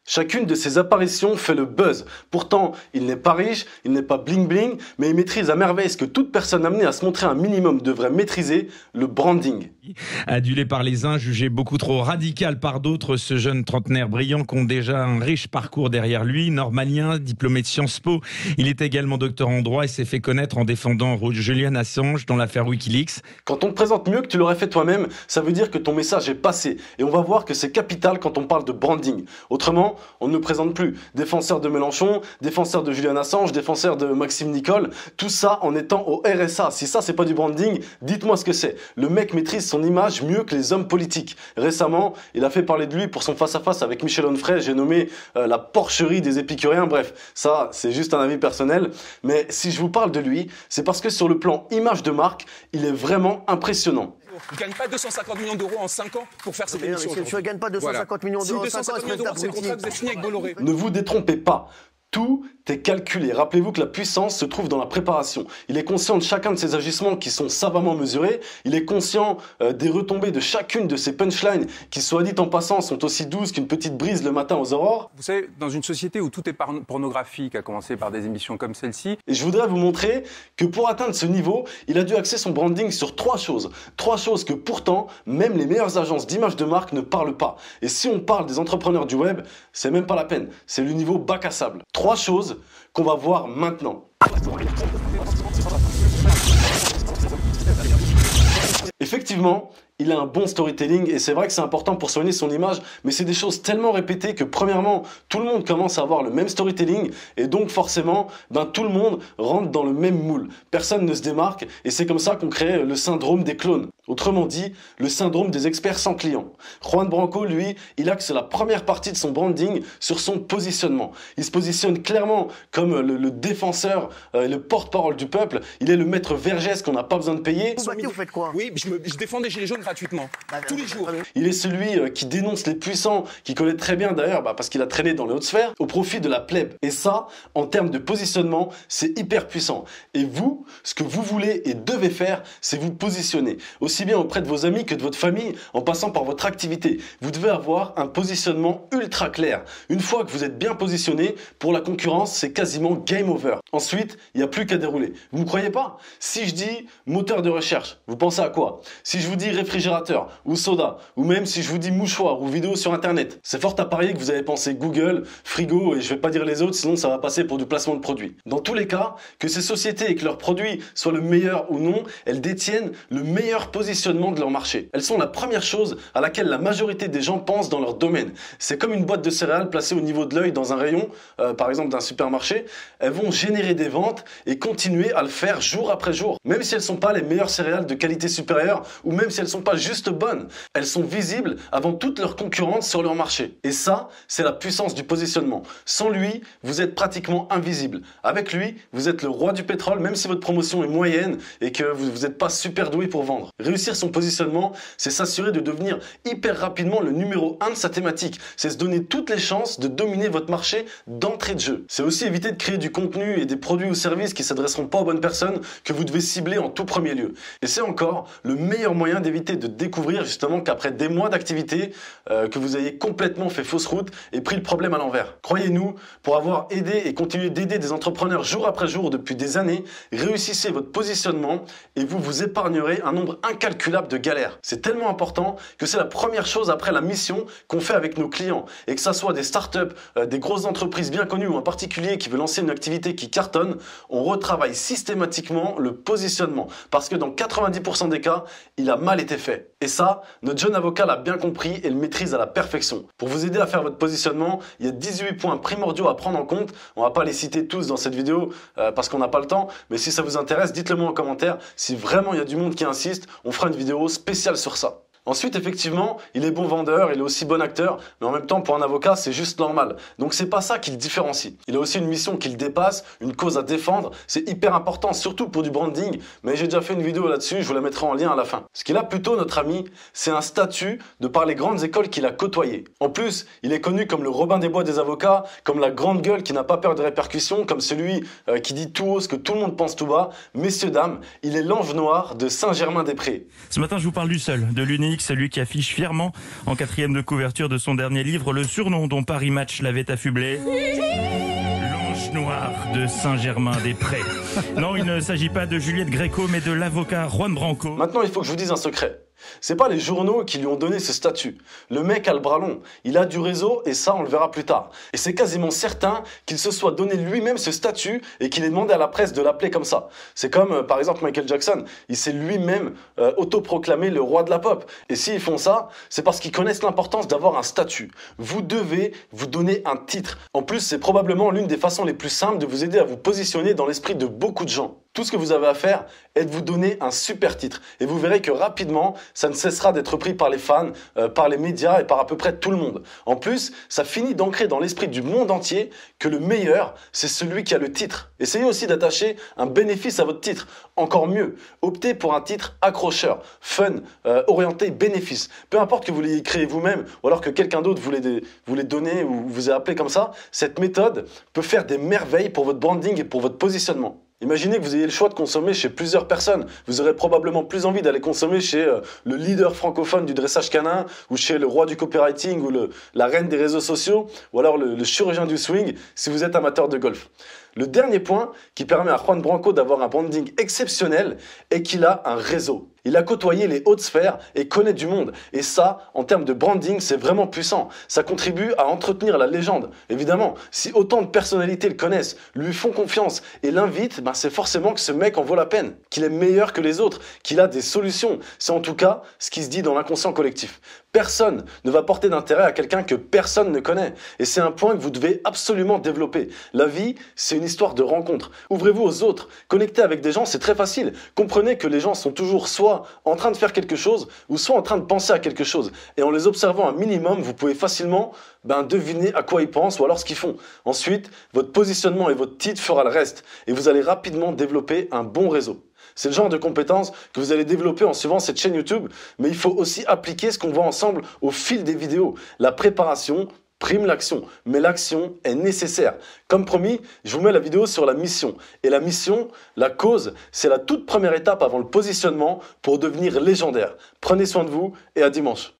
Chacune de ses apparitions fait le buzz. Pourtant, il n'est pas riche, il n'est pas bling bling, mais il maîtrise à merveille ce que toute personne amenée à se montrer un minimum devrait maîtriser, le branding. Adulé par les uns, jugé beaucoup trop radical par d'autres, ce jeune trentenaire brillant compte déjà un riche parcours derrière lui. Normalien, diplômé de Sciences Po, il est également docteur en droit et s'est fait connaître en défendant Julian Assange dans l'affaire Wikileaks. Quand on te présente mieux que tu l'aurais fait toi-même, ça veut dire que ton message est passé. Et on va voir que c'est capital quand on parle de branding. Autrement, on ne le présente plus. Défenseur de Mélenchon, défenseur de Julian Assange, défenseur de Maxime Nicole, tout ça en étant au RSA. Si ça, c'est pas du branding, dites-moi ce que c'est. Le mec maîtrise son image mieux que les hommes politiques. Récemment, il a fait parler de lui pour son face-à-face avec Michel Onfray. J'ai nommé la porcherie des épicuriens. Bref, ça, c'est juste un avis personnel. Mais si je vous parle de lui, c'est parce que sur le plan image de marque, il est vraiment impressionnant. Tu ne gagnes pas 250 millions d'euros en 5 ans pour faire cette émission. Tu ne gagnes pas 250 millions d'euros en 5 ans, c'est le contrat que vous avez signé avec Bolloré. Ne vous détrompez pas. Tout est calculé. Rappelez-vous que la puissance se trouve dans la préparation. Il est conscient de chacun de ses agissements qui sont savamment mesurés. Il est conscient des retombées de chacune de ses punchlines qui, soit dit en passant, sont aussi douces qu'une petite brise le matin aux aurores. Vous savez, dans une société où tout est pornographique, à commencer par des émissions comme celle-ci. Et je voudrais vous montrer que pour atteindre ce niveau, il a dû axer son branding sur trois choses. Trois choses que pourtant, même les meilleures agences d'image de marque ne parlent pas. Et si on parle des entrepreneurs du web, c'est même pas la peine. C'est le niveau bac à sable. Trois choses qu'on va voir maintenant. Effectivement, il a un bon storytelling et c'est vrai que c'est important pour soigner son image, mais c'est des choses tellement répétées que premièrement, tout le monde commence à avoir le même storytelling et donc forcément, tout le monde rentre dans le même moule. Personne ne se démarque et c'est comme ça qu'on crée le syndrome des clones. Autrement dit, le syndrome des experts sans clients. Juan Branco, lui, il axe la première partie de son branding sur son positionnement. Il se positionne clairement comme le défenseur, le porte-parole du peuple. Il est le maître Vergès qu'on n'a pas besoin de payer. Vous faites quoi? Oui, je défends des gilets jaunes gratuitement, tous les jours. Il est celui qui dénonce les puissants, qui connaît très bien d'ailleurs, parce qu'il a traîné dans les hautes sphères, au profit de la plèbe. Et ça, en termes de positionnement, c'est hyper puissant. Et vous, ce que vous voulez et devez faire, c'est vous positionner. Aussi bien auprès de vos amis que de votre famille, en passant par votre activité. Vous devez avoir un positionnement ultra clair. Une fois que vous êtes bien positionné, pour la concurrence, c'est quasiment game over. Ensuite, il n'y a plus qu'à dérouler. Vous ne me croyez pas? Si je dis moteur de recherche, vous pensez à quoi? Si je vous dis réfrigérateur ou soda, ou même si je vous dis mouchoir ou vidéo sur internet, c'est fort à parier que vous avez pensé Google, frigo et je vais pas dire les autres, sinon ça va passer pour du placement de produits. Dans tous les cas, que ces sociétés et que leurs produits soient le meilleur ou non, elles détiennent le meilleur positionnement de leur marché. Elles sont la première chose à laquelle la majorité des gens pensent dans leur domaine. C'est comme une boîte de céréales placée au niveau de l'œil dans un rayon, par exemple d'un supermarché. Elles vont générer des ventes et continuer à le faire jour après jour. Même si elles sont pas les meilleures céréales de qualité supérieure ou même si elles sont pas juste bonnes, elles sont visibles avant toutes leurs concurrentes sur leur marché. Et ça, c'est la puissance du positionnement. Sans lui, vous êtes pratiquement invisible. Avec lui, vous êtes le roi du pétrole, même si votre promotion est moyenne et que vous n'êtes pas super doué pour vendre. Réussir son positionnement, c'est s'assurer de devenir hyper rapidement le numéro 1 de sa thématique. C'est se donner toutes les chances de dominer votre marché d'entrée de jeu. C'est aussi éviter de créer du contenu et des produits ou services qui s'adresseront pas aux bonnes personnes que vous devez cibler en tout premier lieu. Et c'est encore le meilleur moyen d'éviter de découvrir justement qu'après des mois d'activité, que vous ayez complètement fait fausse route et pris le problème à l'envers. Croyez-nous, pour avoir aidé et continuer d'aider des entrepreneurs jour après jour depuis des années, réussissez votre positionnement et vous vous épargnerez un nombre incalculable de galères. C'est tellement important que c'est la première chose après la mission qu'on fait avec nos clients. Et que ça soit des startups, des grosses entreprises bien connues ou un particulier qui veut lancer une activité qui cartonne, on retravaille systématiquement le positionnement. Parce que dans 90% des cas, il a mal été fait. Et ça, notre jeune avocat l'a bien compris et le maîtrise à la perfection. Pour vous aider à faire votre positionnement, il y a 18 points primordiaux à prendre en compte. On va pas les citer tous dans cette vidéo parce qu'on n'a pas le temps. Mais si ça vous intéresse, dites-le moi en commentaire. Si vraiment il y a du monde qui insiste, on fera une vidéo spéciale sur ça. Ensuite, effectivement, il est bon vendeur, il est aussi bon acteur, mais en même temps, pour un avocat, c'est juste normal. Donc, c'est pas ça qui le différencie. Il a aussi une mission qui le dépasse, une cause à défendre. C'est hyper important, surtout pour du branding, mais j'ai déjà fait une vidéo là-dessus, je vous la mettrai en lien à la fin. Ce qu'il a plutôt, notre ami, c'est un statut de par les grandes écoles qu'il a côtoyées. En plus, il est connu comme le Robin des Bois des avocats, comme la grande gueule qui n'a pas peur de répercussions, comme celui qui dit tout haut ce que tout le monde pense tout bas. Messieurs, dames, il est l'ange noir de Saint-Germain-des-Prés. Ce matin, je vous parle du seul, de l'unique, public, celui qui affiche fièrement en 4e de couverture de son dernier livre le surnom dont Paris Match l'avait affublé. L'ange noir de Saint-Germain-des-Prés. Non, il ne s'agit pas de Juliette Gréco, mais de l'avocat Juan Branco. Maintenant, il faut que je vous dise un secret. C'est pas les journaux qui lui ont donné ce statut. Le mec a le bras long, il a du réseau et ça on le verra plus tard. Et c'est quasiment certain qu'il se soit donné lui-même ce statut et qu'il ait demandé à la presse de l'appeler comme ça. C'est comme par exemple Michael Jackson, il s'est lui-même autoproclamé le roi de la pop. Et s'ils font ça, c'est parce qu'ils connaissent l'importance d'avoir un statut. Vous devez vous donner un titre. En plus, c'est probablement l'une des façons les plus simples de vous aider à vous positionner dans l'esprit de beaucoup de gens. Tout ce que vous avez à faire est de vous donner un super titre. Et vous verrez que rapidement, ça ne cessera d'être pris par les fans, par les médias et par à peu près tout le monde. En plus, ça finit d'ancrer dans l'esprit du monde entier que le meilleur, c'est celui qui a le titre. Essayez aussi d'attacher un bénéfice à votre titre. Encore mieux, optez pour un titre accrocheur, fun, orienté bénéfice. Peu importe que vous l'ayez créé vous-même ou alors que quelqu'un d'autre vous l'ait donné ou vous ait appelé comme ça, cette méthode peut faire des merveilles pour votre branding et pour votre positionnement. Imaginez que vous ayez le choix de consommer chez plusieurs personnes. Vous aurez probablement plus envie d'aller consommer chez le leader francophone du dressage canin ou chez le roi du copywriting ou la reine des réseaux sociaux ou alors le chirurgien du swing si vous êtes amateur de golf. Le dernier point qui permet à Juan Branco d'avoir un branding exceptionnel est qu'il a un réseau. Il a côtoyé les hautes sphères et connaît du monde. Et ça, en termes de branding, c'est vraiment puissant. Ça contribue à entretenir la légende. Évidemment, si autant de personnalités le connaissent, lui font confiance et l'invitent, c'est forcément que ce mec en vaut la peine, qu'il est meilleur que les autres, qu'il a des solutions. C'est en tout cas ce qui se dit dans l'inconscient collectif. Personne ne va porter d'intérêt à quelqu'un que personne ne connaît. Et c'est un point que vous devez absolument développer. La vie, c'est une histoire de rencontres. Ouvrez-vous aux autres. Connecter avec des gens, c'est très facile. Comprenez que les gens sont toujours soit en train de faire quelque chose ou soit en train de penser à quelque chose. Et en les observant un minimum, vous pouvez facilement deviner à quoi ils pensent ou alors ce qu'ils font. Ensuite, votre positionnement et votre titre fera le reste. Et vous allez rapidement développer un bon réseau. C'est le genre de compétences que vous allez développer en suivant cette chaîne YouTube, mais il faut aussi appliquer ce qu'on voit ensemble au fil des vidéos. La préparation prime l'action, mais l'action est nécessaire. Comme promis, je vous mets la vidéo sur la mission. Et la mission, la cause, c'est la toute première étape avant le positionnement pour devenir légendaire. Prenez soin de vous et à dimanche.